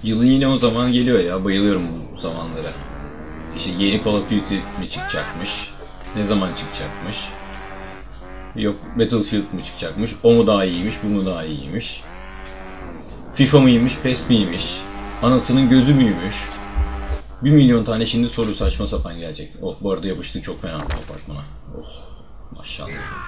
Yılın yine o zaman geliyor ya. Bayılıyorum bu zamanlara. İşte yeni Call of Duty mi çıkacakmış? Ne zaman çıkacakmış? Yok Battlefield mi çıkacakmış? O mu daha iyiymiş, bu mu daha iyiymiş? FIFA mıymış, PES miymiş? Anasının gözü müymüş? 1 milyon tane şimdi soru saçma sapan gelecek. Oh, bu arada yapıştık çok fena apartmana. Oh maşallah.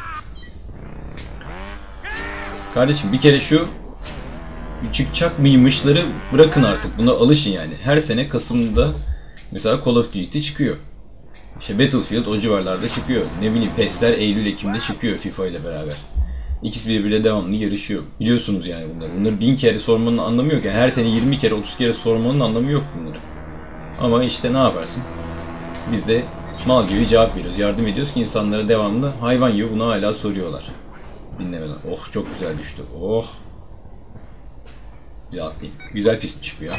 Kardeşim bir kere şu çıkacak mıymışları bırakın artık. Buna alışın yani. Her sene Kasım'da mesela Call of Duty çıkıyor. İşte Battlefield o civarlarda çıkıyor. Ne bileyim PES'ler Eylül-Ekim'de çıkıyor FIFA ile beraber. İkisi birbiriyle devamlı yarışıyor. Biliyorsunuz yani bunları. Bunları 1000 kere sormanın anlamı yok. Yani her sene 20 kere 30 kere sormanın anlamı yok bunları. Ama işte ne yaparsın? Biz de mal gibi cevap veriyoruz. Yardım ediyoruz ki insanlara devamlı hayvan gibi bunu hala soruyorlar. Dinlemeden. Oh çok güzel düştü. Oh. Bir atlayayım. Güzel pist çıkıyor.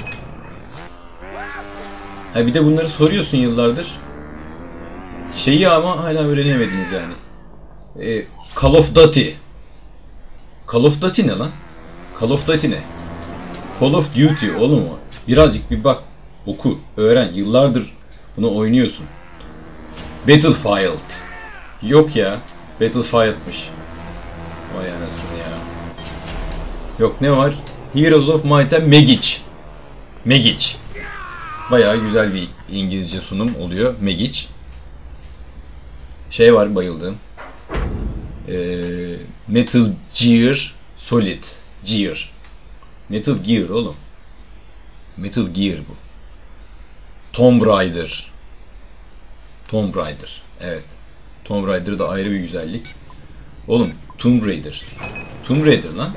Ha bir de bunları soruyorsun yıllardır. Şeyi ama hala öğrenemediniz yani. Call of Duty. Call of Duty ne lan? Call of Duty ne? Call of Duty oğlum o. Birazcık bir bak. Oku. Öğren. Yıllardır bunu oynuyorsun. Battlefield. Yok ya. Battlefield'mış. Vay anasını ya. Yok ne var? Heroes of Might and Magic. Magic. Bayağı güzel bir İngilizce sunum oluyor. Magic. Şey var bayıldığım. Metal Gear Solid. Gear. Metal Gear oğlum. Metal Gear bu. Tomb Raider. Tomb Raider. Evet. Tomb Raider da ayrı bir güzellik. Oğlum Tomb Raider. Tomb Raider lan.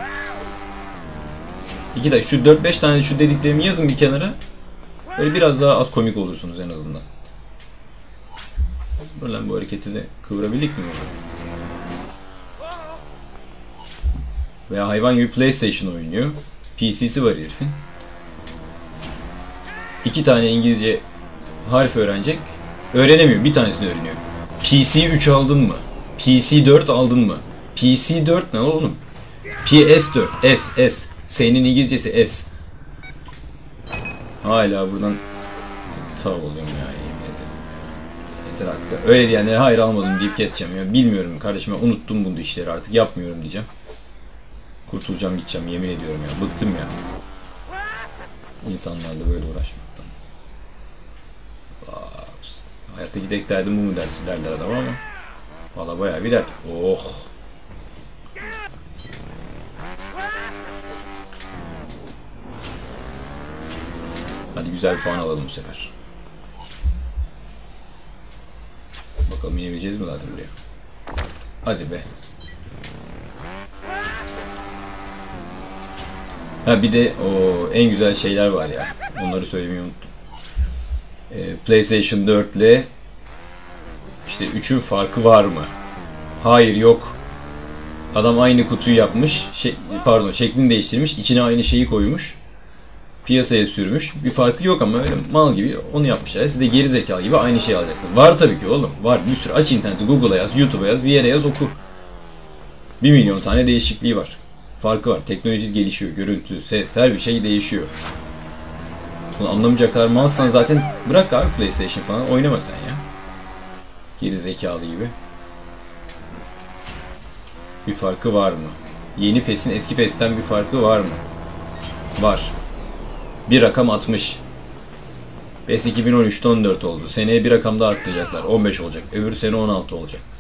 İki dakika şu 4-5 tane şu dediklerimi yazın bir kenara. Böyle biraz daha az komik olursunuz en azından. Böyle bu hareketi de kıvırabildik mi? Veya hayvan gibi PlayStation oynuyor. PC'si var herifin. 2 tane İngilizce harf öğrenecek. Öğrenemiyor. Bir tanesini öğreniyor. PC 3 aldın mı? PC 4 aldın mı? PC 4 ne oğlum? PS4. S. S'nin İngilizcesi S. Hala buradan tav oluyorum ya. Yemin ederim. Yeter artık. Öyle diyenlere hayır almadım deyip keseceğim ya. Bilmiyorum kardeşim ben unuttum bunu işleri artık yapmıyorum diyeceğim. Kurtulacağım gideceğim yemin ediyorum ya. Bıktım ya. İnsanlarla böyle uğraşmaktan. Hayattaki tek derdim bu mu derler adam ama. Valla bayağı bir dert. Oh. Hadi güzel bir puan alalım bu sefer. Bakalım inebileceğiz mi zaten buraya? Hadi be. Ha bir de o en güzel şeyler var ya. Onları söylemeyi unuttum. PlayStation 4 ile işte 3'ün farkı var mı? Hayır yok. Adam aynı kutuyu yapmış. Şeklini değiştirmiş. İçine aynı şeyi koymuş. Piyasaya sürmüş. Bir farkı yok ama öyle mal gibi onu yapmışlar. Siz de geri zekalı gibi aynı şeyi alacaksınız. Var tabii ki oğlum. Var. Bir sürü aç interneti, Google'a yaz, YouTube'a yaz, bir yere yaz oku. 1 milyon tane değişikliği var. Farkı var. Teknoloji gelişiyor. Görüntü, ses, her bir şey değişiyor. Bunu anlamayacak kadar malsan zaten bırak abi PlayStation falan oynama sen ya. Geri zekalı gibi. Bir farkı var mı? Yeni PES'in eski PES'ten bir farkı var mı? Var. Bir rakam 60. PES 2013'te 14 oldu. Seneye bir rakam daha arttıracaklar. 15 olacak. Öbür sene 16 olacak.